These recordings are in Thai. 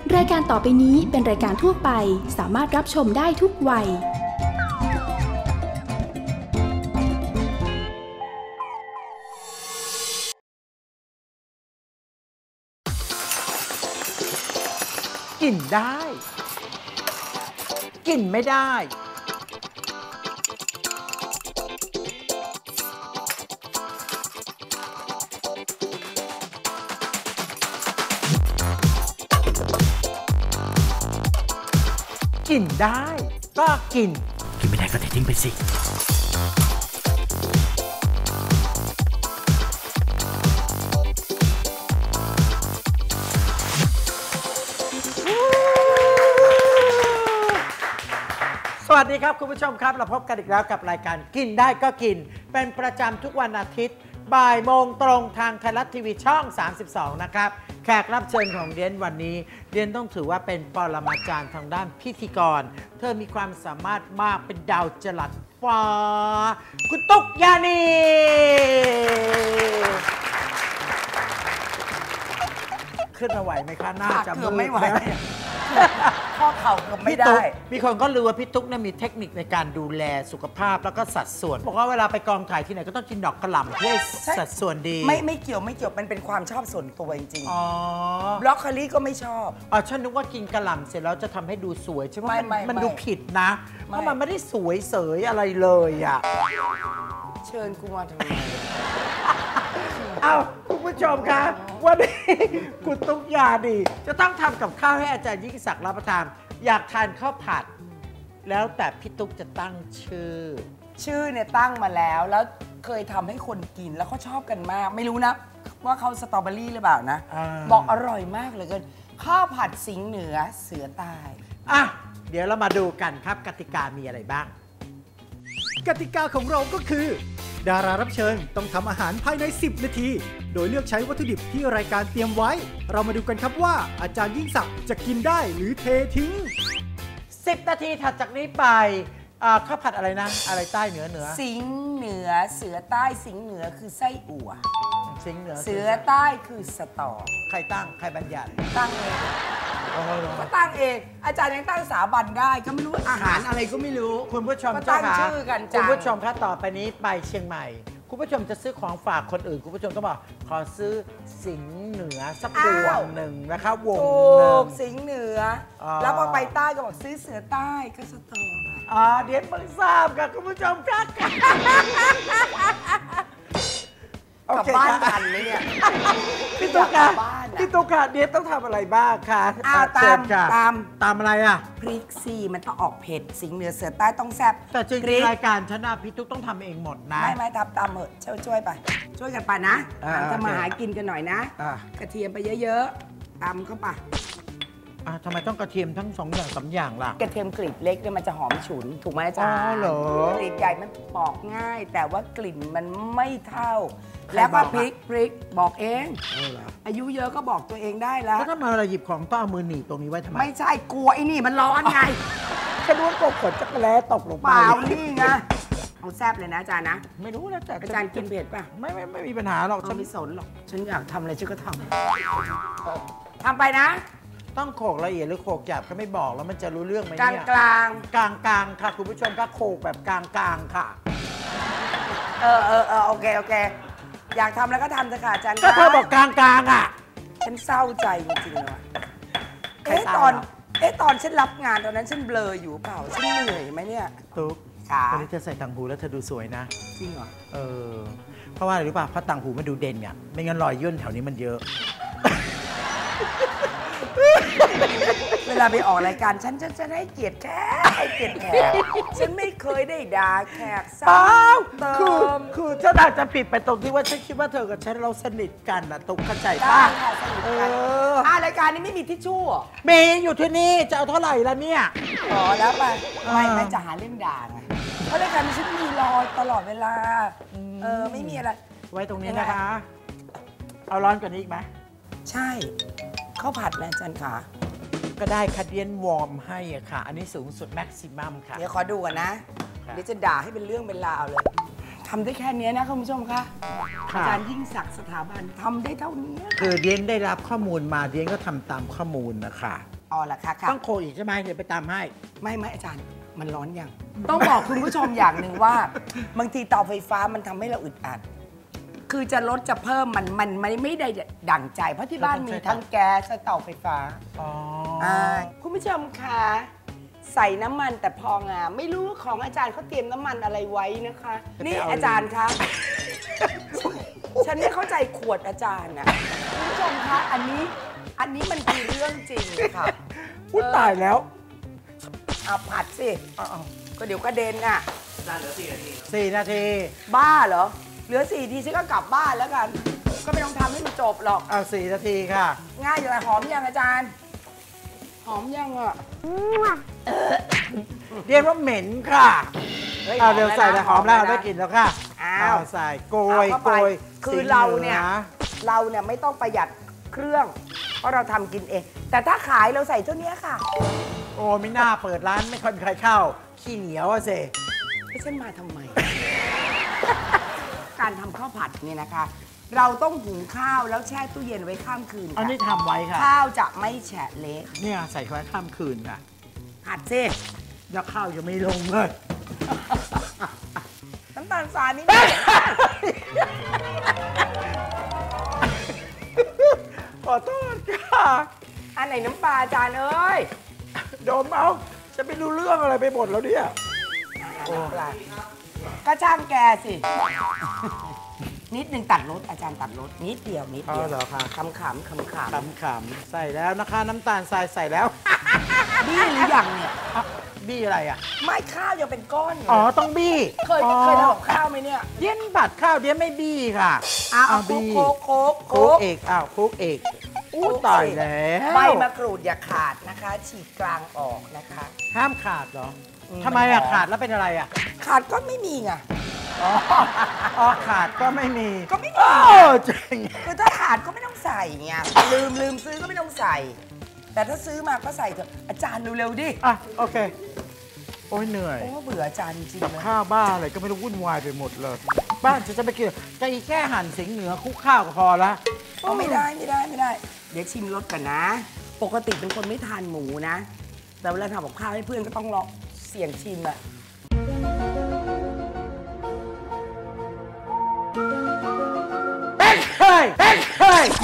รายการต่อไปนี้เป็นรายการทั่วไปสามารถรับชมได้ทุกวัยกินได้กินไม่ได้กินได้ก็กินไม่ได้ก็ทิ้งไปสิสวัสดีครับคุณผู้ชมครับเราพบกันอีกแล้วกับรายการกินได้ก็กินเป็นประจำทุกวันอาทิตย์บ่ายโมงตรงทางไทยรัฐทีวีช่อง32นะครับแขกรับเชิญของเดียนวันนี้เดียนต้องถือว่าเป็นปรมาจารย์ทางด้านพิธีกรเธอมีความสามารถมากเป็นดาวจรัสฟ้าคุณตุ๊กยานีขึ้นมาไหวไหมคะหน้าจะมืดไม่ไหวข้อเข่าเกือบไม่ได้มีคนก็รู้ว่าพี่ตุ๊กเนี่ยมีเทคนิคในการดูแลสุขภาพแล้วก็สัดส่วนบอกว่าเวลาไปกองถ่ายที่ไหนก็ต้องกินดอกกระหล่ำเพื่อสัดส่วนดีไม่เกี่ยวมันเป็นความชอบส่วนตัวจริงๆบล็อกโคลี่ก็ไม่ชอบฉันนึกว่ากินกระหล่ำเสร็จแล้วจะทำให้ดูสวยใช่ไหมมันดูผิดนะเพราะมันไม่ได้สวยเสยอะไรเลยอ่ะเชิญกูมาทำไมคุณผู้ชมคะวันนี้คุณตุ๊กยาดีจะต้องทำกับข้าวให้อาจารย์ยิ่งศักดิ์รับประทานอยากทานข้าวผัดแล้วแต่พี่ตุ๊กจะตั้งชื่อเนี่ยตั้งมาแล้วเคยทำให้คนกินแล้วเขาชอบกันมากไม่รู้นะว่าเขาสตรอเบอรี่หรือเปล่านะบอกอร่อยมากเลยกันข้าวผัดสิงห์เหนือเสือใต้เดี๋ยวเรามาดูกันครับกติกามีอะไรบ้างกติกาของเราก็คือดารารับเชิญต้องทำอาหารภายใน10นาทีโดยเลือกใช้วัตถุดิบที่รายการเตรียมไว้เรามาดูกันครับว่าอาจารย์ยิ่งศักดิ์จะกินได้หรือเททิ้ง 10นาทีถัดจากนี้ไปข้าวผัดอะไรนะอะไรใต้เหนือสิงห์เหนือเสือใต้สิงห์เหนือคือไส้อั่วสิงห์เหนือเสือใต้คือสตอใครตั้งใครบัญญัติตั้งเองก็ตั้งเองอาจารย์ยังตั้งสาบันได้ก็ไม่รู้อาหารอะไรก็ไม่รู้คุณผู้ชมตั้งชื่อกันคุณผู้ชมคะต่อไปนี้ไปเชียงใหม่คุณผู้ชมจะซื้อของฝากคนอื่นคุณผู้ชมต้องบอกขอซื้อสิงห์เหนือสักวงหนึ่งนะคะวงหนึ่งสิงห์เหนือแล้วพอไปใต้ก็บอกซื้อเสือใต้ก็สตอเดี๋ยวเพิ่งทราบค่ะคุณผู้ชมครับกลับบ้านทันไหมเนี่ยพี่ตุ๊กค่ะพี่ตุ๊กค่ะเดี๋ยวต้องทำอะไรบ้างคะตามอะไรพริกซี่มันต้องออกเผ็ดสิงห์เหนือเสือใต้ต้องแซ่บแต่จริงรายการชนะพี่ตุ๊กต้องทำเองหมดนะไม่ทำตามเหอะช่วยไปช่วยกันไปนะจะมาหากินกันหน่อยนะกระเทียมไปเยอะๆตำเข้าไปทำไมต้องกระเทียมทั้ง2 อย่าง3 อย่างล่ะกระเทียมกลีบเล็กเนี่ยมันจะหอมฉุนถูกไหมอาจารย์เหรอกลีบใหญ่มันปอกง่ายแต่ว่ากลิ่นมันไม่เท่าแล้วก็พริกบอกเองอายุเยอะก็บอกตัวเองได้แล้วถ้ามาหยิบของต้องเอามือหนีบตรงนี้ไว้ทำไมไม่ใช่กลัวไอ้นี่มันร้อนไงฉันรู้ว่าขนจักรแล้ตกลงไปเปล่านี่ไงเอาแซ่บเลยนะอาจารย์นะไม่รู้แล้วแต่อาจารย์กินเผ็ดป่ะไม่มีปัญหาหรอกฉันไม่สนหรอกฉันอยากทำอะไรฉันก็ทำไปนะต้องโขกละเอียดหรือโขกหยาบก็ไม่บอกแล้วมันจะรู้เรื่องไหมเนี่ยกลางค่ะคุณผู้ชมก็โขกแบบกลางค่ะโอเคอยากทำแล้วก็ทำเถอะค่ะอาจารย์ก็เธอบอกกลางฉันเศร้าใจจริงๆเลยตอนฉันรับงานตอนนั้นฉันเบลออยู่เปล่าฉันเหนื่อยไหมเนี่ยตุ๊กตอนนี้เธอใส่ต่างหูแล้วเธอดูสวยนะจริงเหรอเพราะว่าอะไรรู้ป่ะเพราะต่างหูมันดูเด่นไงไม่งั้นรอยย่นแถวนี้มันเยอะเวลาไปออกรายการฉันจะให้เกียรติแขกฉันไม่เคยได้ด่าแขกซ้ำเติมคือฉันอาจจะผิดไปตรงที่ว่าฉันคิดว่าเธอกับฉันเราสนิทกันนะตุ๊กเข้าใจป่ะสนิทกันรายการนี้ไม่มีทิชชู่มีอยู่ที่นี่จะเอาเท่าไหร่ละเนี่ยแล้วไปไม่จะหาเรื่องด่าไงเพราะรายการนี้ฉันมีรอยตลอดเวลาไม่มีอะไรไว้ตรงนี้นะคะเอาร้อนกว่านี้อีกไหมใช่ข้าวผัดนะอาจารย์ค่ะก็ได้คาเดียนวอร์มให้ค่ะอันนี้สูงสุดแม็กซิมัมค่ะเดี๋ยวขอดูก่อนนะเดี๋ยวจะด่าให้เป็นเรื่องเป็นราวเลยทำได้แค่นี้นะคุณผู้ชมคะอาจารย์ยิ่งศักดิ์สถาบันทำได้เท่านี้คือเดียนได้รับข้อมูลมาเดียนก็ทำตามข้อมูลนะคะอ๋อเหรอคะค่ะต้องโคอีกใช่ไหมเดี๋ยวไปตามให้ไม่อาจารย์มันร้อนยัง ต้องบอกคุณผู้ชมอย่างหนึ่งว่า บางทีเตาไฟฟ้ามันทำให้เราอึดอัด คือจะลดจะเพิ่มมันไม่ได้ดั่งใจ เพราะที่บ้านมีทั้งแก๊สและเตาไฟฟ้าอ๋อคุณผู้ชมคะใส่น้ำมันแต่พองามไม่รู้ว่าของอาจารย์เขาเตรียมน้ำมันอะไรไว้นะคะ นี่อาจารย์คะฉันไม่เข้าใจขวดอาจารย์นะคุณผู้ชมคะอันนี้มันคือเรื่องจริงค่ะพูดตายแล้วเอาผัดสิก็เดี๋ยวกระเด็นน่ะ 4 นาทีบ้าเหรอเหลือ4 ทีฉันก็กลับบ้านแล้วกัน ก็ไม่ต้องทำให้มันจบหรอกเอา4 นาทีค่ะง่ายอยู่เลยหอมยังอาจารย์ หอมยังอ่ะเรียกว่าเหม็นค่ะฮ้ยเอาเดี๋ยวใส่แต่หอมแล้วนะได้กลิ่นแล้วค่ะอ้าวเอาใส่โกยเอาเข้าโกไปยคือเราเนี่ยสีหลือเราเนี่ยไม่ต้องประหยัดเครื่อง เพราะเราทำกินเอง แต่ถ้าขายเราใส่เท่านี้ค่ะโอ้ไม่น่าเปิดร้านไม่ค่อยมีใครเข้า ขี้เหนียวอะสิให้ฉันมาทำไม การทำข้าวผัดเนี่ยนะคะ เราต้องหุงข้าวแล้วแช่ตู้เย็นไว้ข้ามคืนอันนี้ค่ะทำไว้ค่ะข้าวจะไม่แฉะเละเนี่ยใส่ไว้ข้ามคืนค่ะผัดสิแล้วข้าวยังไม่ลงเลยน้ำตาลทรายนี่ไม่ขอโทษค่ะอันไหนน้ำปลาอาจารย์เอ้ยโดมเอาจะไม่รู้เรื่องอะไรไปหมดแล้วเนี่ยน้ำปลาก็ช่างแกสิ นิดนึงตัดรสอาจารย์ตัดรสนิดเดียวนิดเดียวอ๋อเหรอคะขำๆขำขำๆใส่แล้วนะคะน้ำตาลทรายใส่แล้วๆบี้หรือยังเนี่ยอ่ะบี้อะไรอ่ะไม่ข้าวยังเป็นก้อนอยู่อ๋อต้องบี้เคยทำกับข้าวไหมเนี่ยเดี้ยนผัดข้าวเดี้ยนไม่บี้ค่ะเอาโคบี้กคลุกเอกอ้าวคลุกเอกอู้ตายแล้วใบมะกรูดอย่าขาดนะคะ ฉีกกลางออกนะคะห้ามขาดเหรออืมทำไมอ่ะขาดแล้วเป็นอะไรอ่ะขาดก็ไม่มีไงอ๋อขาดก็ไม่มีก็ไม่มีโอ้จริงคือถ้าขาดก็ไม่ต้องใส่ไงลืมซื้อก็ไม่ต้องใส่ แต่ถ้าซื้อมาก็ใส่เถอะอาจารย์เร็วๆดิอ่ะโอเคโอ้ยเหนื่อยโอ้เบื่ออาจารย์จริงๆเลยข้าวบ้าอะไรก็ไม่รู้วุ่นวายไปหมดเลย บ้านจะไปกินจะอีแค่หั่นสิงเหนือคลุกข้าวก็พอละเอาไม่ได้ เดี๋ยวชิมรสกันนะ ปกติเป็นคนไม่ทานหมูนะ แต่เวลาทำกับข้าวให้เพื่อนก็ต้องลองเสี่ยงชิมอะเฮ้ยเฮ้ย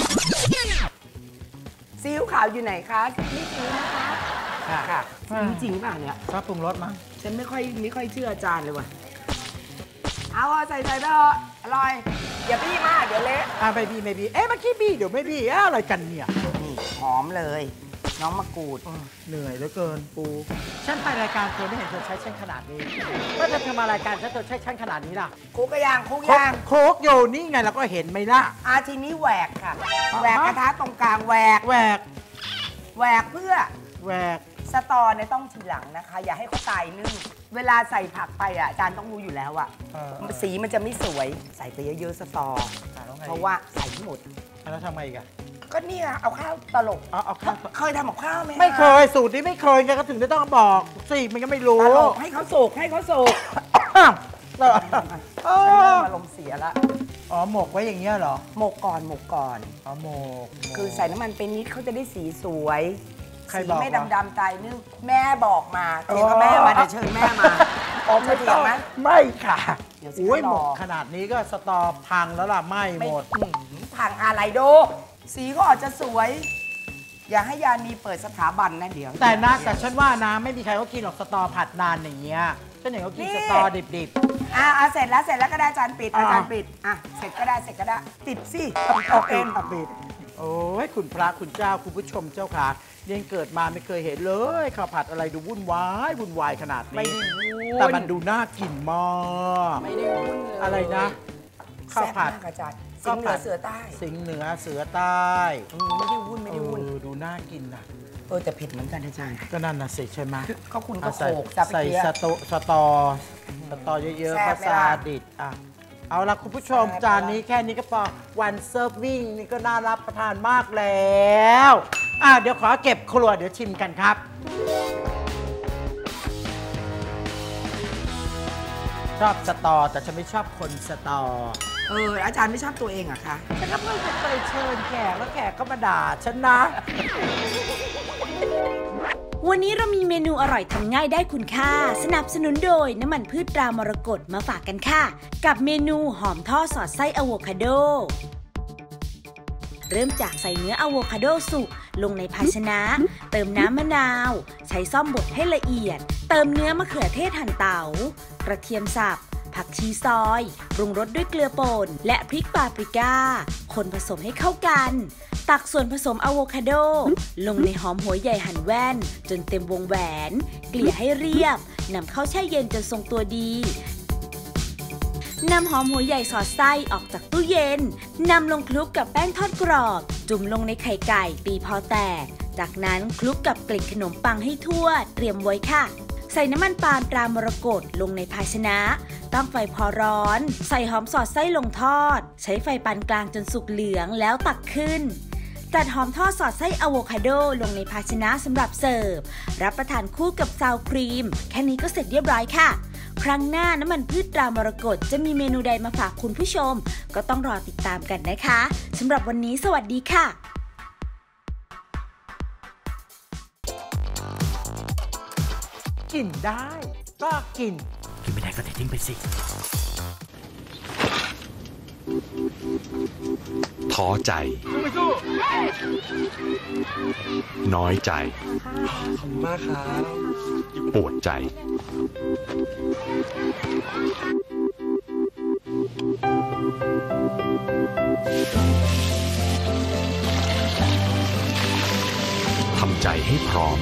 ซีอิ๊วขาวอยู่ไหนคะนี่ซีอิ๊วนะคะค่ะซีอิ๊วจริงเปล่าเนี่ยชอบปรุงรสมั้งฉันไม่ค่อยเชื่ออาจารย์เลยว่ะเอาอะใส่ไปเถอะอร่อยอย่าบี้มากเดี๋ยวเละอ่ะไม่บี้เอ๊ะเมื่อกี้บี้เดี๋ยวไม่บี้อะไรกันเนี่ยนี่หอมเลย น้องมะกรูดเหนื่อยเหลือเกินปูฉันไปรายการเธอไม่เห็นเธอใช้เช่นขนาดนี้ว่าเธอมารายการฉันเธอใช้เช่นขนาดนี้ล่ะคุกกระยางคุกโคยางโคกอยู่นี่ไงเราก็เห็นไหมล่ะทีนี้แหวกค่ะแหวกกระทะตรงกลางแหวกแหวกเพื่อแหวกสตอเนี่ยต้องทีหลังนะคะ อย่าให้เขาตายนึ่งเวลาใส่ผักไปอ่ะอาจารย์ต้องรู้อยู่แล้วอ่ะสีมันจะไม่สวยใส่ไปเยอะๆสตอ เพราะว่าใส่ทั้งหมดแล้วทำไงอีกอะก็เนี่ยเอาข้าวตลกเอาข้าวเคยทำกับข้าวไหมไม่เคยสูตรนี้ไม่เคยไงก็ถึงได้ต้องบอกสิมันก็ไม่รู้ตลกให้เขาสุกอ้าวเริ่มอารมณ์เสียละอ๋อหมกไว้อย่างเงี้ยเหรอหมกก่อนอ๋อหมกคือใส่น้ำมันไปนิดเขาจะได้สีสวยใครสีบอกไม่วะดำๆตายนึ่งแม่บอกมาเถียงกับแม่มาเดี๋ยวเชิญแม่มาจะเถียงไหมไม่ค่ะเดี๋ยวสิอุ้ยรอหมกขนาดนี้ก็สตอพังแล้วล่ะไหม่หมดผังอะไรโด สีก็อาจจะสวย อย่าให้ยานีเปิดสถาบันนะเดี๋ยวแต่ฉันว่านะไม่มีใครเขากินหรอกสตอผัดนานอย่างเงี้ยฉันเห็นเขากินสตอดิบเสร็จแล้วก็ได้อาจารย์ปิดอาจารย์ปิดเสร็จก็ได้ติดสิๆเอาเองปิดโอ้ยคุณพระคุณเจ้าคุณผู้ชมเจ้าค่ะเรียนเกิดมาไม่เคยเห็นเลยข้าวผัดอะไรดูวุ่นวายขนาดไม่นี้ได้วุ่นแต่มันดูน่ากินมากไม่ได้วุ่นเลยอะไรนะข้าวผัดแซ่บมากอาจารย์สิงห์เหนือเสือใต้สิงห์เหนือเสือใต้ไม่ได้วุ่นไม่ได้วุ่นดูน่ากินนะแต่เผ็ดเหมือนกันอาจารย์ก็นั่นน่ะสิใช่ไหมก็คุณก็อ่ะโขกจับไปใส่เกี้ยสตอเยอะๆแซ่ก็บไหมซาล่ะดิดอ่ะเอาละคุณผู้ชมแซ่บจานนี้แค่นี้ก็พอวันเซิร์ฟวิ่งนี่ก็น่ารับประทานมากแล้วเดี๋ยวขอเก็บครัวเดี๋ยวชิมกันครับ ชอบสตอแต่ฉันไม่ชอบคนสตออาจารย์ไม่ชอบตัวเองเหรอคะฉันก็เพิ่งจะเคยเชิญแขกแล้วแขกก็มาด่าฉันนะวันนี้เรามีเมนูอร่อยทำง่ายได้คุณค่าสนับสนุนโดยน้ำมันพืชตรามรกตมาฝากกันค่ะกับเมนูหอมทอดสอดไส้อะโวคาโดเริ่มจากใส่เนื้ออะโวคาโดสุกลงในภาชนะเติมน้ำมะนาวใช้ซ่อมบดให้ละเอียดเติมเนื้อมะเขือเทศหั่นเต๋ากระเทียมสับผักชีซอยปรุงรสด้วยเกลือป่นและพริกปาปริก้าคนผสมให้เข้ากันตักส่วนผสมอะโวคาโดลงในหอมหัวใหญ่หั่นแว่นจนเต็มวงแหวนเกลี่ยให้เรียบนำเข้าแช่เย็นจนทรงตัวดีนำหอมหัวใหญ่สอดไส้ออกจากตู้เย็นนำลงคลุกกับแป้งทอดกรอบจุ่มลงในไข่ไก่ตีพอแตกจากนั้นคลุกกับเกล็ดขนมปังให้ทั่วเตรียมไว้ค่ะใส่น้ำมันปาล์มตรามรกตลงในภาชนะตั้งไฟพอร้อนใส่หอมสอดไส้ลงทอดใช้ไฟปานกลางจนสุกเหลืองแล้วตักขึ้นจัดหอมทอดสอดไส้อะโวคาโดลงในภาชนะสำหรับเสิร์ฟรับประทานคู่กับซาวครีมแค่นี้ก็เสร็จเรียบร้อยค่ะครั้งหน้าน้ำมันพืชตรามรกตจะมีเมนูใดมาฝากคุณผู้ชมก็ต้องรอติดตามกันนะคะสำหรับวันนี้สวัสดีค่ะกินได้ก็กินไม่ได้ก็ทิ้งไปสิท้อใจน้อยใจขอบคุณมากครับปวดใจทำใจให้พร้อม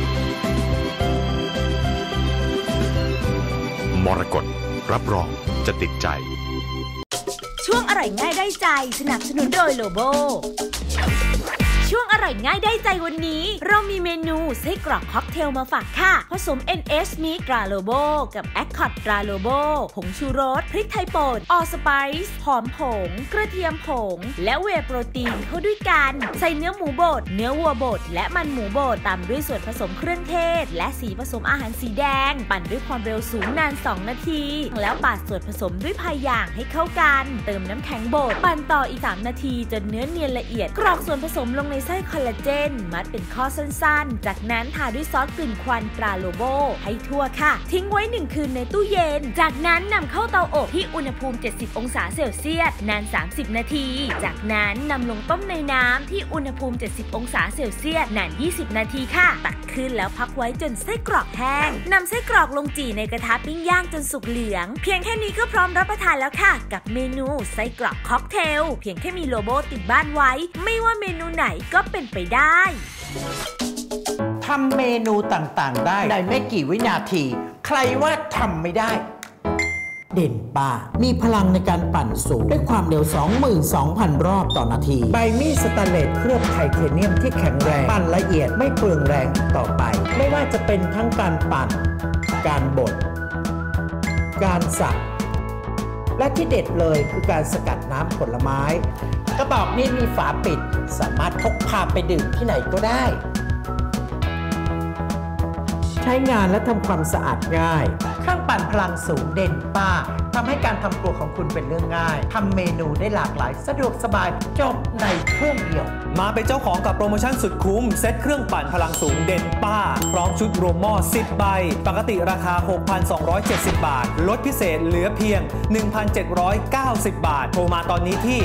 มรกตรับรองจะติดใจช่วงอร่อยง่ายได้ใจสนับสนุนโดยโลโบช่วงอร่อยง่ายได้ใจวันนี้เรามีเมนูไส้กรอกค็อกเทลมาฝากค่ะผสม NS มีตราโลโบกับแอคคอร์ดตราโลโบผงชูรสพริกไทยป่นออสไปซ์หอมผงกระเทียมผงและเวย์โปรตีนเข้าด้วยกันใส่เนื้อหมูบดเนื้อวัวบดและมันหมูบดตามด้วยส่วนผสมเครื่องเทศและสีผสมอาหารสีแดงปั่นด้วยความเร็วสูงนาน2 นาทีแล้วปาดส่วนผสมด้วยพายอย่างให้เข้ากันเติมน้ำแข็งบดปั่นต่ออีก3 นาทีจนเนื้อเนียนละเอียดกรอกส่วนผสมลงในไส้คอลลาเจนมัดเป็นข้อสั้นๆจากนั้นทาด้วยซอสกลิ่นควันตราโลโบให้ทั่วค่ะทิ้งไว้1 คืนในตู้เย็นจากนั้นนำเข้าเตาอบที่อุณหภูมิ70 องศาเซลเซียสนาน30 นาทีจากนั้นนำลงต้มในน้ำที่อุณหภูมิ70 องศาเซลเซียสนาน20 นาทีค่ะตักขึ้นแล้วพักไว้จนไส้กรอกแห้งนำไส้กรอกลงจี่ในกระทะปิ้งย่างจนสุกเหลืองเพียงแค่นี้ก็พร้อมรับประทานแล้วค่ะกับเมนูไส้กรอกค็อกเทลเพียงแค่มีโลโบติดบ้านไว้ไม่ว่าเมนูไหนก็เป็นไปได้ทำเมนูต่างๆได้ในไม่กี่วินาทีใครว่าทำไม่ได้เด่นป้ามีพลังในการปั่นสูงด้วยความเร็ว 22,000 รอบต่อนาทีใบมีดสแตนเลสเคลือบไทเทเนียมที่แข็งแรงปั่นละเอียดไม่เปลืองแรงต่อไปไม่ว่าจะเป็นทั้งการปั่นการบดการสับและที่เด็ดเลยคือการสกัดน้ำผลไม้กระบอกนี้มีฝาปิดสามารถพกพาไปดื่มที่ไหนก็ได้ใช้งานและทำความสะอาดง่ายเครื่องปั่นพลังสูงเด่นป้าทำให้การทำครัวของคุณเป็นเรื่องง่ายทำเมนูได้หลากหลายสะดวกสบายจบในเครื่องเดียวมาเป็นเจ้าของกับโปรโมชั่นสุดคุ้มเซ็ตเครื่องปั่นพลังสูงเด่นป้าพร้อมชุดรวมหม้อ10 ใบปกติราคา 6,270 บาทลดพิเศษเหลือเพียง 1,790 บาทโทรมาตอนนี้ที่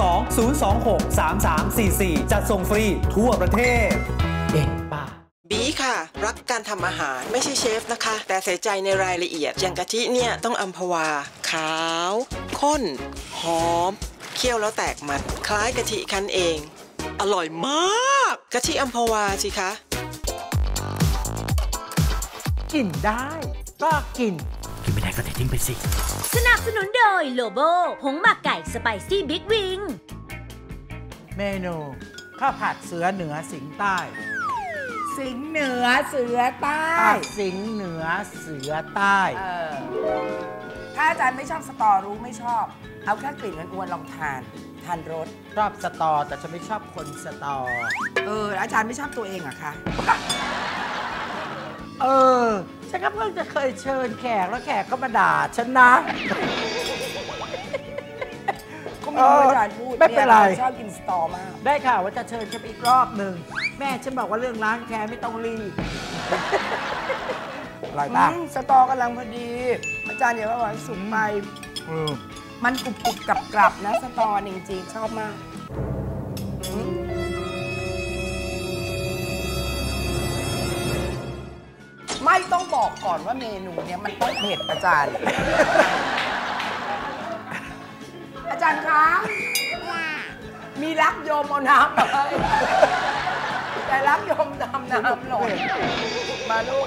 02-026-3344 จัดส่งฟรีทั่วประเทศเด่นป้าบีค่ะรักการทำอาหารไม่ใช่เชฟนะคะแต่ใส่ใจในรายละเอียดอย่างกะทิเนี่ยต้องอัมพวาขาวข้นหอมเคี่ยวแล้วแตกมันคล้ายกะทิคั้นเองอร่อยมากกะทิอัมพวาสิคะกินได้ก็กินไม่ได้ก็ทิ้งไปสิสนับสนุนโดยโลโบผงหมักไก่สไปซี่บิ๊กวิงเมนูข้าวผัดเสือเหนือสิงห์ใต้สิงห์เหนือเสือใต้สิงห์เหนือเสือใต้ถ้าอาจารย์ไม่ชอบสตอรู้ไม่ชอบเอาแค่กลิ่นมันอ้วนลองทานรสชอบสตอแต่ฉันไม่ชอบคนสตออาจารย์ไม่ชอบตัวเองอะคะฉันก็เพิ่งจะเคยเชิญแขกแล้วแขกก็มาด่าฉันนะก็ไม่รู้อาจารย์พูดไม่เป็นไรชอบกินสตอมากได้ค่ะว่าจะเชิญฉันอีกรอบหนึ่งแม่ฉันบอกว่าเรื่องล้างแค้นไม่ต้องรีบอร่อยป่ะสตอกำลังพอดีอาจารย์อย่าว่าหวานสุกไปมันกรุบๆกรับๆนะสตอจริงๆชอบมากไม่ต้องบอกก่อนว่าเมนูเนี้ยมันต้องเผ็ดอาจารย์ อาจารย์คะมีรักโยมเอาน้ำมาให้แต่รักโยมทำน้ำหล่นมาลูก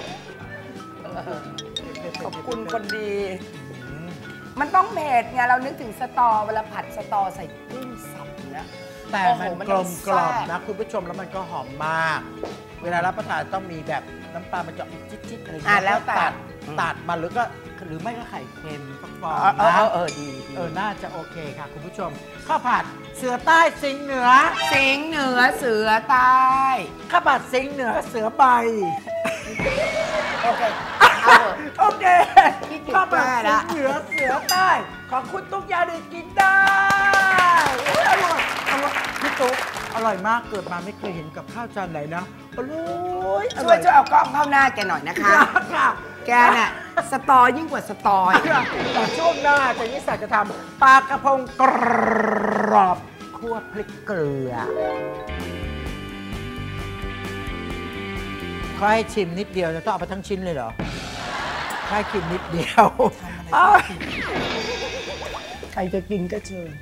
ขอบคุณคนดี มันต้องเผ็ดไงเรานึกถึงสตอเวลาผัดสตอใส่กุ้งสับนะแต่มันกลมกล่อมนะคุณผู้ชมแล้วมันก็หอมมาก เวลารับประทานต้องมีแบบน้ำตาลมันจะจิ๊ดๆอะไรอย่างเงี้ยแล้วตัดมาหรือไม่ก็ไข่เค็มฟักฟองนะดีน่าจะโอเคค่ะคุณผู้ชมข้าวผัดเสือใต้สิงห์เหนือสิงห์เหนือเสือใต้ข้าวผัดสิงห์เหนือเสือใบโอเคโอเคข้าวผัดสิงห์เหนือเสือใต้ของคุณตุ๊กยาดีกินได้อร่อยพี่ตุ๊กอร่อยมากเกิดมาไม่เคยเห็นกับข้าวจานไหนนะอร่อยช่วยเอากล้องเข้าหน้าแกหน่อยนะคะแกน่ะสตอยิ่งกว่าสตอแต่ช่วงหน้าจะนิสัยจะทำปลากระพงกรอบคั่วพริกเกลือเขาให้ชิมนิดเดียวจะต้องเอาไปทั้งชิ้นเลยเหรอให้กินนิดเดียวใครจะกินก็เชิญ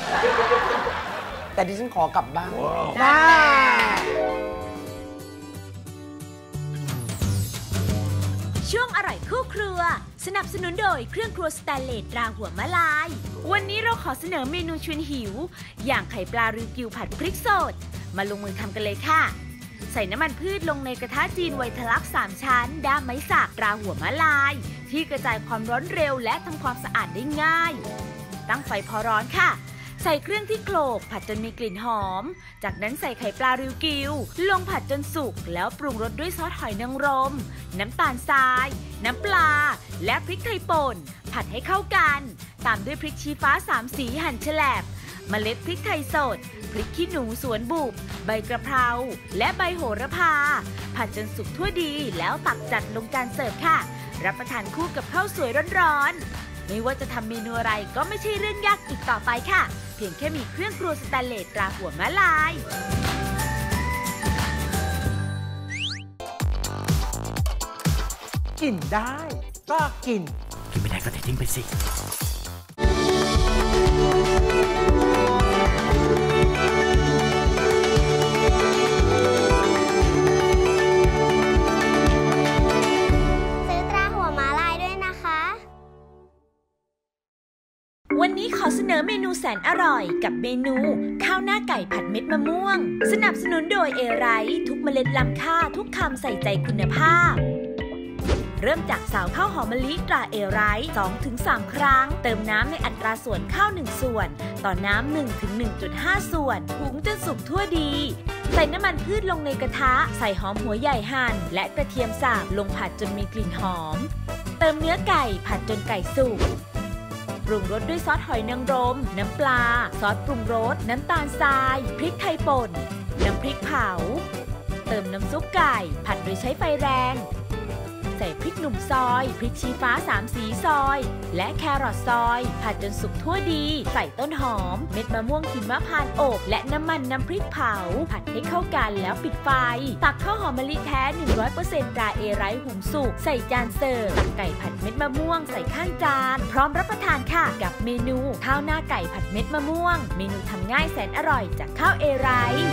แต่ดิฉันขอกลับบ้านได้ช่วงอร่อยคู่ครัวสนับสนุนโดยเครื่องครัวสแตนเลสตราหัวมะลายวันนี้เราขอเสนอเมนูชวนหิวอย่างไข่ปลาริวกิวผัดพริกสดมาลงมือทำกันเลยค่ะใส่น้ำมันพืชลงในกระทะจีนไวทลัก3ชั้นด้ามไม้สักตราหัวมะลายที่กระจายความร้อนเร็วและทำความสะอาดได้ง่ายตั้งไฟพอร้อนค่ะใส่เครื่องที่โขลกผัดจนมีกลิ่นหอมจากนั้นใส่ไข่ปลาริวกิวลงผัดจนสุกแล้วปรุงรสด้วยซอสหอยนางรมน้ำตาลทรายน้ำปลาและพริกไทยป่นผัดให้เข้ากันตามด้วยพริกชี้ฟ้า3สีหั่นแฉลบเมล็ดพริกไทยสดพริกขี้หนูสวนบุบใบกระเพราและใบโหระพาผัดจนสุกทั่วดีแล้วตักจัดลงจานเสิร์ฟค่ะรับประทานคู่กับข้าวสวยร้อนๆไม่ว่าจะทำเมนูอะไรก็ไม่ใช่เรื่องยากอีกต่อไปค่ะเพียงแค่มีเครื่องครัวสแตนเลสตราหัวมะลายกินได้ก็กินไม่ได้ก็ทิ้งไปสิวันนี้ขอเสนอเมนูแสนอร่อยกับเมนูข้าวหน้าไก่ผัดเม็ดมะม่วงสนับสนุนโดยเอไรท์ทุกเมล็ดล้ำค่าทุกคำใส่ใจคุณภาพเริ่มจากสาวข้าวหอมมะลิตราเอไรท์ 2-3 ครั้งเติมน้ำในอัตราส่วนข้าว1ส่วนต่อน้ำ 1-1.5 ส่วนหุงจนสุกทั่วดีใส่น้ำมันพืชลงในกระทะใส่หอมหัวใหญ่หั่นและกระเทียมสับลงผัดจนมีกลิ่นหอมเติมเนื้อไก่ผัดจนไก่สุกปรุงรสด้วยซอสหอยนางรมน้ำปลาซอสปรุงรสน้ำตาลทรายพริกไทยป่นน้ำพริกเผาเติมน้ำซุปไก่ผัดโดยใช้ไฟแรงใส่พริกหนุ่มซอยพริกชี้ฟ้า3สีซอยและแครอทซอยผัดจนสุกทั่วดีใส่ต้นหอมเม็ดมะม่วงหิมพานต์อบและน้ำมันน้ำพริกเผาผัดให้เข้ากันแล้วปิดไฟตักข้าวหอมมะลิแท้ 100% ตราเอไรท์หุงสุกใส่จานเสิร์ฟตักไก่ผัดเม็ดมะม่วงใส่ข้างจานพร้อมรับประทานค่ะกับเมนูข้าวหน้าไก่ผัดเม็ดมะม่วงเมนูทำง่ายแสนอร่อยจากข้าวเอไรท์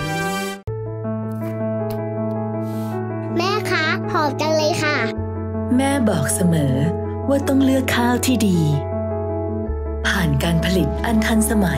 แม่คะหอมจังเลยค่ะแม่บอกเสมอว่าต้องเลือกข้าวที่ดีผ่านการผลิตอันทันสมัย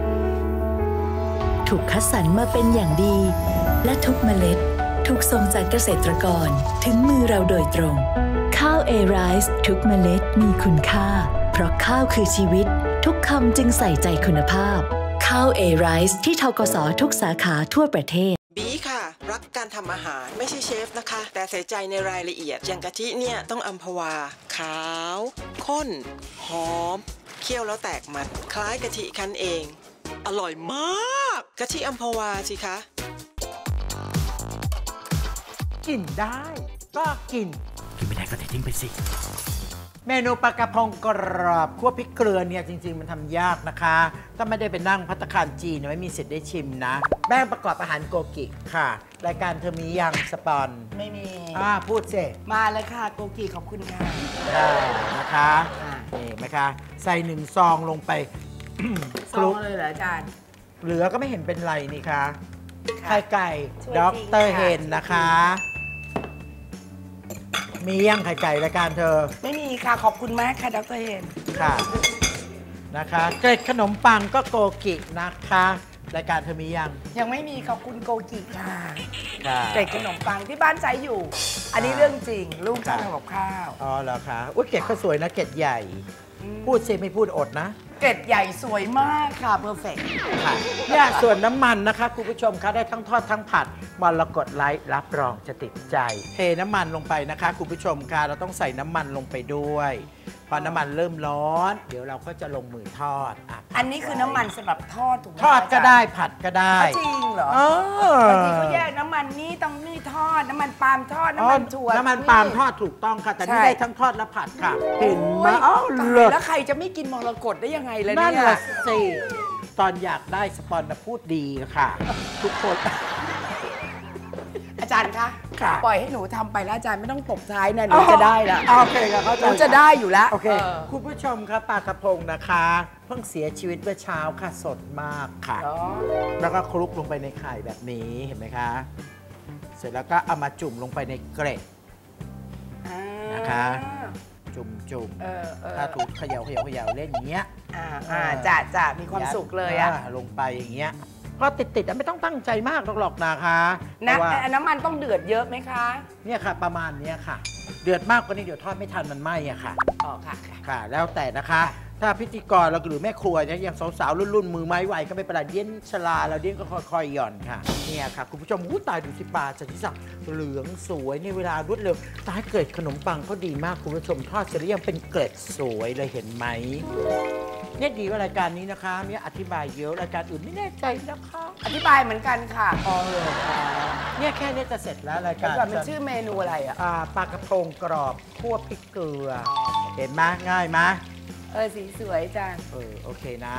ถูกคัดสรรมาเป็นอย่างดีและทุกเมล็ดถูกส่งจากเกษตรกรถึงมือเราโดยตรงข้าวเอไรซ์ทุกเมล็ดมีคุณค่าเพราะข้าวคือชีวิตทุกคำจึงใส่ใจคุณภาพข้าวเอไรซ์ที่ธกส.ทุกสาขาทั่วประเทศบีค่ะรักการทำอาหารไม่ใช่เชฟนะคะแต่ใส่ใจในรายละเอียดอย่างกะทิเนี่ยต้องอัมพวาขาวข้นหอมเคี่ยวแล้วแตกมันคล้ายกะทิคั้นเองอร่อยมากกะทิอัมพวาสิคะกินได้ก็กินกินไม่ได้ก็เททิ้งไปสิเมนูปลากระพงกรอบคั่วพริกเกลือเนี่ยจริงๆมันทำยากนะคะถ้าไม่ได้ไปนั่งภัตตาคารจีนไม่มีสิทธิ์ได้ชิมนะแป้งประกอบอาหารโกกิค่ะรายการเธอมียังสปอนไม่มีพูดสิมาเลยค่ะโกกีขอบคุณค่ะได้นะคะนี่ไหมคะใส่1 ซองลงไปซองเลยเหรออาจารย์เหลือก็ไม่เห็นเป็นไรนี่คะค่ะไข่ไก่ช่วยด็อกทิ้งเตอร์ค่ะเฮนนะคะ มียังไข่ไก่รายการเธอไม่มีค่ะขอบคุณมากค่ะดรเฮนค่ะนะคะเกล็ดขนมปังก็โกกินะคะรายการเธอมียังยังไม่มีขอบคุณโกกิค่ะค่ะเกล็ดขนมปังที่บ้านใช้อยู่ อันนี้เรื่องจริงลูกชอบทำกับข้าวอ๋อเหรอคะอุ้ยเกล็ดเขาสวยนะเกล็ดใหญ่ พูดสิไม่พูดอดนะเกล็ดใหญ่สวยมากค่ะเพอร์เฟกต์ค่ะเนี่ยส่วนน้ำมันนะคะคุณผู้ชมคะได้ทั้งทอดทั้งผัดมรกตไลท์รับรองจะติดใจเทน้ำมันลงไปนะคะคุณผู้ชมคะเราต้องใส่น้ำมันลงไปด้วยพอน้ำมันเริ่มร้อนเดี๋ยวเราก็จะลงมือทอดอันนี้คือน้ำมันสำหรับทอดถูกไหมทอดก็ได้ผัดก็ได้จริงเหรอเออบางทีเขาแยกน้ำมันนี่ต้องนี่ทอดน้ำมันปาล์มทอดน้ำมันถั่วน้ำมันปาล์มทอดถูกต้องค่ะแต่นี่ใช่ได้ทั้งทอดและผัดค่ะเห็นไหมโอ้ยเลิตายศแล้วใครจะไม่กินมรกตได้ยังไงเลยนั่นเนี่ยแหละสิตอนอยากได้สปอนนะพูดดีค่ะ ทุกคนอาจารย์คะค่ะปล่อยให้หนูทำไปแล้วอาจารย์ไม่ต้องตบท้ายนะหนูจะได้ละโอเคค่ะเข้าใจหนูจะได้อยู่แล้วโอเคเออคุณผู้ชมครับปลากระพงนะคะ เพิ่งเสียชีวิตเมื่อเช้าค่ะสดมากค่ะอ๋อแล้วก็คลุกลงไปในไข่แบบนี้เห็นไหมคะ เสร็จแล้วก็เอามาจุ่มลงไปในเกล็ด นะคะ จุ่ม ถ้าถูกเขย่าเล่นอย่างเงี้ยจะมีความสุขเลยอะลงไปอย่างเงี้ยก็ติดไม่ต้องตั้งใจมากหรอกนะคะนะเพราะว่าน้ำมันต้องเดือดเยอะไหมคะเนี่ยค่ะประมาณเนี้ยค่ะ เดือดมากกว่านี้เดี๋ยวทอดไม่ทันมันไหม้อะค่ะอ๋อค่ะค่ะ แล้วแต่นะคะ ถ้าพิธีกรเราหรือแม่ครัวเนี่ยอย่างสาวๆรุ่นมือไม้ไวก็ไม่เป็นไรเดี้ยนชลาเราเดี้ยนก็ค่อยๆหย่อนค่ะเนี่ยค่ะคุณผู้ชมตายดูสิปลาจะที่สักเหลืองสวยในเวลารวดเร็วตายเกล็ดขนมปังเขาดีมากคุณผู้ชมทอดเสร็จแล้วยังเป็นเกล็ดสวยเลยเห็นไหมเนี่ยดีว่ารายการนี้นะคะเนี่ยอธิบายเยอะรายการอื่นไม่แน่ใจนะคะอธิบายเหมือนกันค่ะอ๋อเลยค่ะเนี่ยแค่นี้จะเสร็จแล้วรายแล้วการก่อนมันชื่อเมนูอะไรอ่ะปลากระพงกรอบคั่วพริกเกลือเห็นไหมง่ายไหมสีสวยจังโอเคนะ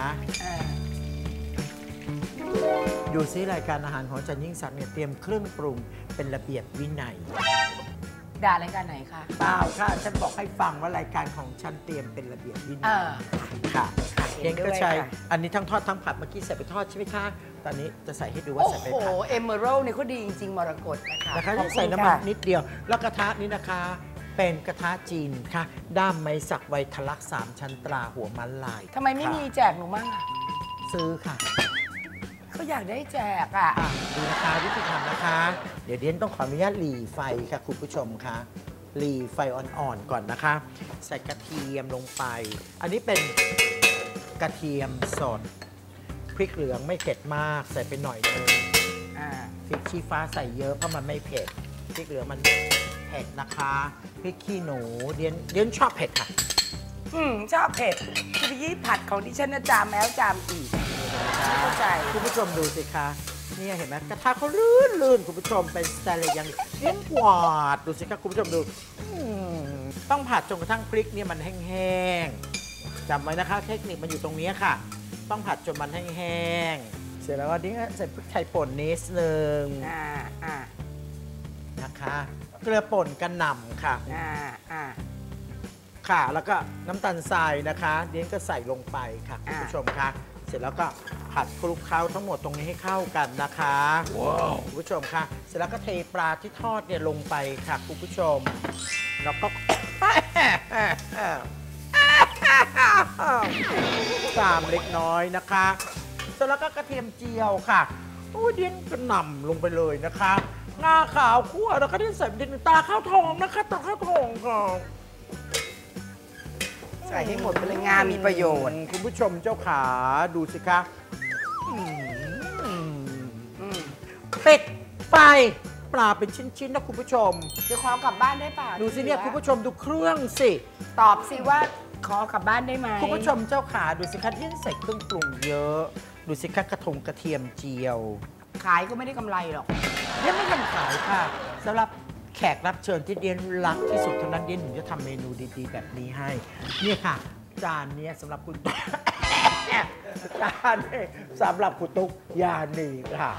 ดูซิรายการอาหารของอาจารย์ยิ่งศักดิ์เนี่ยเตรียมเครื่องปรุงเป็นระเบียบวินัยด่ารายการไหนคะเปล่าค่ะฉันบอกให้ฟังว่ารายการของฉันเตรียมเป็นระเบียบวินัยค่ะเห็เองนด้วยก็ใช้ค่ะอันนี้ทั้งทอดทั้งผัดเมื่อกี้ใส่ไปทอดใช่ไหมคะตอนนี้จะใส่ให้ดูว่าโอ้ใส่ไปโหผัดเอเมอรัลเนี่ยเขาดีจริงๆมรกตนะคะต้องใส่น้ำมันนิดเดียว แล้วกระทะนี้นะคะ เป็นกระทะจีนค่ะ ด้ามไม้สักไวทลักษ์3 ชั้นตราหัวมันลายทำไมไม่มีแจกหนูมั่งอะซื้อค่ะเขาอยากได้แจกอ่ะดูนะคะวิธีทำนะคะ เดี๋ยวเดียนต้องขออนุญาตหลีไฟค่ะคุณผู้ชมค่ะหลีไฟอ่อนๆก่อนนะคะ ใส่กระเทียมลงไป อันนี้เป็นกระเทียมสดพริกเหลืองไม่เผ็ดมากใส่ไปหน่อยนึงพริกชี้ฟ้าใส่เยอะเพราะมันไม่เผ็ดพริกเหลืองมันเผ็ดนะคะพริกขี้หนูเดียนชอบเผ็ดค่ะชอบเผ็ดคือไปยี่ผัดของดิฉันนะจามแล้วจามอีกเข้าใจคุณผู้ชมดูสิคะเนี่ยเห็นไหมกระทะเขาลื่นคุณผู้ชมเป็นสแตนเลสยังเลี้ยงกวาดดูสิคะคุณผู้ชมดูต้องผัดจนกระทั่งพริกเนี่ยมันแห้งๆจำไว้นะคะเทคนิคมันอยู่ตรงนี้ค่ะ ต้องผัดจนมันแห้งๆเสร็จแล้วก็นี่ใส่พริกไทยป่นนิดนึงนะคะเกลือป่นกระหน่ำค่ะค่ะแล้วก็น้ำตาลทรายนะคะเดียนก็ใส่ลงไปค่ะคุณผู้ชมคะเสร็จแล้วก็ผัดคลุกเคล้าทั้งหมดตรงนี้ให้เข้ากันนะคะคุณผู้ชมค่ะเสร็จแล้วก็เทปลาที่ทอดเนี่ยลงไปค่ะคุณผู้ชมแล้วก็ ตามเล็กน้อยนะคะเสร็จแล้วก็กระเทียมเจียวค่ะโอ้ยเดียนกระหน่ำลงไปเลยนะคะงาขาวคั่วแล้วก็เดียนใส่เดียนตาข้าวทองนะคะตาข้าวทองค่ะใส่ให้หมดไปเลยงานมีประโยชน์คุณผู้ชมเจ้าขาดูสิคะปิดไฟปลาเป็นชิ้นๆนะคุณผู้ชมเดี๋ยวขอกลับบ้านได้ป่ะดูสิเนี่ยคุณผู้ชมดูเครื่องสิตอบสิว่าขอกลับบ้านได้ไหมคุณผู้ชมเจ้าขาดูสิคะที่ใส่เครื่องปรุงเยอะ ดูสิคะกระเทียมเจียวขายก็ไม่ได้กำไรหรอกยังไม่ทำขายค่ะสำหรับแขขกรับเชิญที่เดียนรักที่สุดเท่านั้นเดียนถึงจะทำเมนูดีๆแบบนี้ให้เนี่ยค่ะจานนี้สำหรับคุณตุ๊ก จานนี้สำหรับคุณตุ๊กยานีค่ะ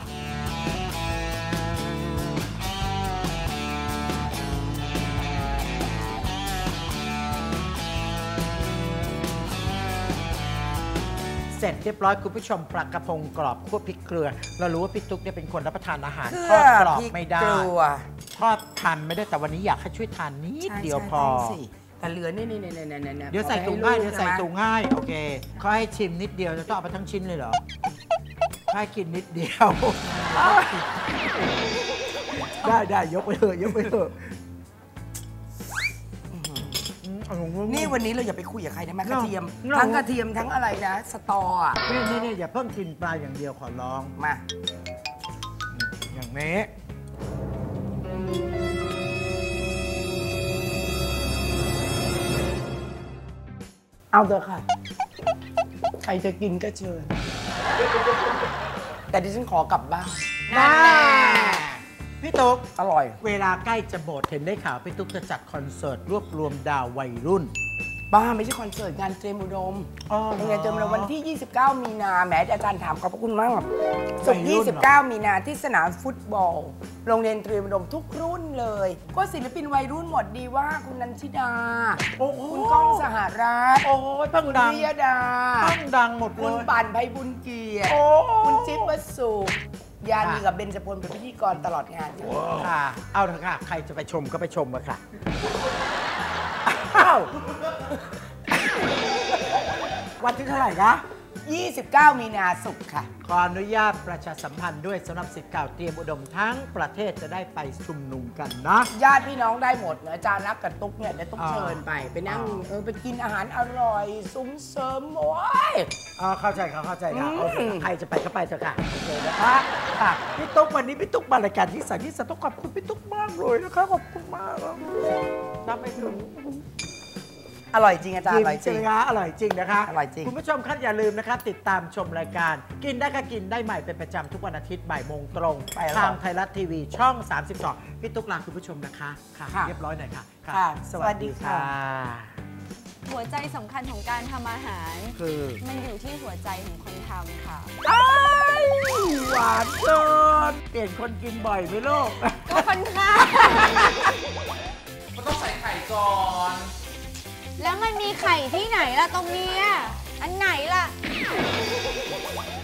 เสร็จเรียบร้อยคุณผู้ชมปลากระพงกรอบคั่วพริกเกลือเรารู้ว่าพี่ตุ๊กเนี่ยเป็นคนรับประทานอาหารทอดกรอบไม่ได้ทอดทานไม่ได้แต่วันนี้อยากให้ช่วยทานนิดเดียวพอแต่เหลือนี่เดี๋ยวใส่ถุงง่ายเดี๋ยวใส่ถุงง่ายโอเคเขาให้ชิมนิดเดียวจะต้องเอาไปทั้งชิ้นเลยเหรอให้กินนิดเดียวได้ยกไปเถอะยกไปเถอะนี่วันนี้เราอย่าไปคุยกับใครนะแม่กระเทียมทั้งกระเทียมทั้งอะไรนะสตออ่ะนี่อย่าเพิ่งกินปลาอย่างเดียวขอร้องมาอย่างนี้เอาเถอะค่ะใครจะกินก็เชิญแต่ดิฉันขอกลับบ้านพี่ตุ๊กอร่อยเวลาใกล้จะหมดเห็นได้ข่าวพี่ตุ๊กจะจัดคอนเสิร์ตรวบรวมดาววัยรุ่นบ้าไม่ใช่คอนเสิร์ตงานเตรียมอุดมเป็นงานเตรียมอุดมวันที่ 29 มีนาแหมอาจารย์ถามขอบพระคุณมากศุกร์29 มีนาที่สนามฟุตบอลโรงเรียนเตรียมอุดมทุกรุ่นเลยก็ศิลปินวัยรุ่นหมดดีว่าคุณนันทิดาคุณก้องสหรัฐตั้งดังวิยดาตั้งดังหมดเลยคุณป่านไพบุญเกียรติคุณจิ๊บวสุยานีกับเบญจพลเป็นพิธีกรตลอดงานค่ะเอาเถอะค่ะใครจะไปชมก็ไปชมมาค่ะวันที่เท่าไหร่นะ 29 มีนาศุกร์ค่ะขออนุญาตประชาสัมพันธ์ด้วยสำหรับศิษย์เก่าเตรียมอุดมทั้งประเทศจะได้ไปชุมนุมกันนะญาติพี่น้องได้หมดอาจารย์รักกับตุ๊กเนี่ยเดี๋ยวตุ๊กเชิญไปนั่งไปกินอาหารอร่อยซุ้มเสริมโอ้ยเข้าใจค่ะใครจะไปก็ไปเถอะค่ะโอเคนะคะพี่ตุ๊กวันนี้พี่ตุ๊กมารายการที่สันต้องขอบคุณพี่ตุ๊กมากเลยนะคะขอบคุณมากนับไปถึงอร่อยจริงอาจารย์อร่อยจริงอร่อยจริงนะคะอร่อยจริงคุณผู้ชมครับอย่าลืมนะคะติดตามชมรายการกินได้ก็กินได้ใหม่เป็นประจำทุกวันอาทิตย์บ่ายโมงตรงทางไทยรัฐทีวีช่อง32พี่ตุ๊กลาคุณผู้ชมนะคะค่ะเรียบร้อยหน่อยค่ะสวัสดีค่ะหัวใจสำคัญของการทำอาหารคือมันอยู่ที่หัวใจของคนทำค่ะหวานเกินเปลี่ยนคนกินบ่อยไหมลูกก็คนค่ะมันต้องใส่ไข่ก่อนแล้วมันมีไข่ที่ไหนล่ะตรงนี้อันไหนล่ะ